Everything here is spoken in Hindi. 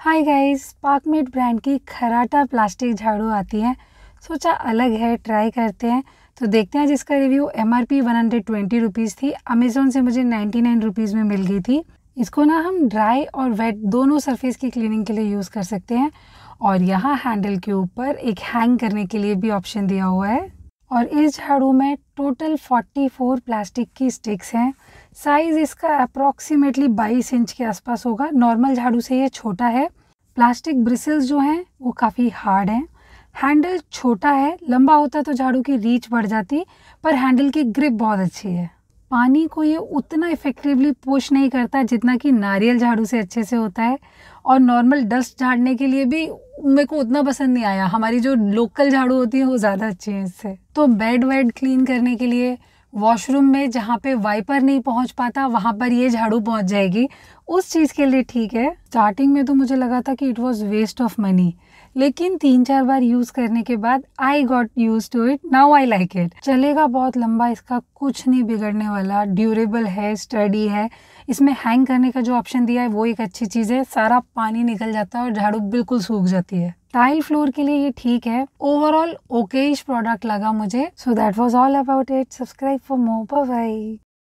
हाय गाइस, पार्कमेट ब्रांड की खराटा प्लास्टिक झाड़ू आती है। सोचा अलग है, ट्राई करते हैं। तो देखते हैं जिसका रिव्यू। MRP 120 रुपीज़ थी। अमेज़ोन से मुझे 99 रुपीज़ में मिल गई थी। इसको ना हम ड्राई और वेट दोनों सरफेस की क्लीनिंग के लिए यूज़ कर सकते हैं। और यहाँ हैंडल के ऊपर एक हैंग करने के लिए भी ऑप्शन दिया हुआ है। और इस झाड़ू में टोटल 44 प्लास्टिक की स्टिक्स हैं। साइज़ इसका अप्रॉक्सीमेटली 22 इंच के आसपास होगा। नॉर्मल झाड़ू से ये छोटा है। प्लास्टिक ब्रिसल्स जो हैं वो काफ़ी हार्ड हैं। हैंडल छोटा है, लंबा होता तो झाड़ू की रीच बढ़ जाती, पर हैंडल की ग्रिप बहुत अच्छी है। पानी को ये उतना इफेक्टिवली पुश नहीं करता जितना कि नारियल झाड़ू से अच्छे से होता है। और नॉर्मल डस्ट झाड़ने के लिए भी मेरे को उतना पसंद नहीं आया। हमारी जो लोकल झाड़ू होती है वो ज़्यादा अच्छी है इससे। तो बेड वेड क्लीन करने के लिए, वॉशरूम में जहाँ पे वाइपर नहीं पहुँच पाता वहाँ पर ये झाड़ू पहुँच जाएगी, उस चीज़ के लिए ठीक है। स्टार्टिंग में तो मुझे लगा था कि it was waste of money, लेकिन 3-4 बार यूज़ करने के बाद I got used to it. Now I like it. चलेगा बहुत लंबा, इसका कुछ नहीं बिगड़ने वाला, ड्यूरेबल है, स्टडी है। इसमें हैंग करने का जो ऑप्शन दिया है वो एक अच्छी चीज़ है। सारा पानी निकल जाता है और झाड़ू बिल्कुल सूख जाती है। टाइल फ्लोर के लिए ये ठीक है। ओवरऑल ओकेइश प्रोडक्ट लगा मुझे। So that was all about it. Subscribe for more. Bye bye.